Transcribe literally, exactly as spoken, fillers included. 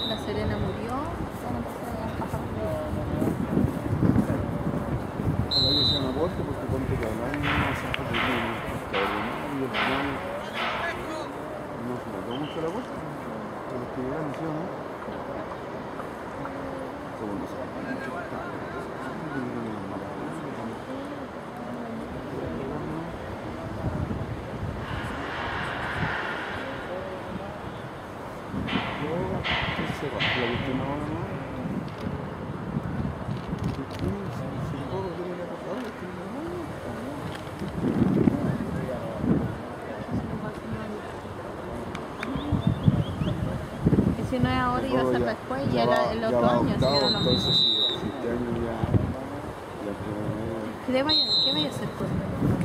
La Serena murió. Ojalá que sea una aborto porque ponte que hablar no se hace bien extraordinario y al final no se notó mucho la aborto. A los que llegaron, ¿sí o no? Segundo se mucho se bajó la última hora, ¿no? Que si no es ahora iba a ser después y ya era va, el ya otro va año. octavo, Si era lo entonces mismo. si, si este año ya, ya ¿Qué vaya, qué vaya a hacer con él?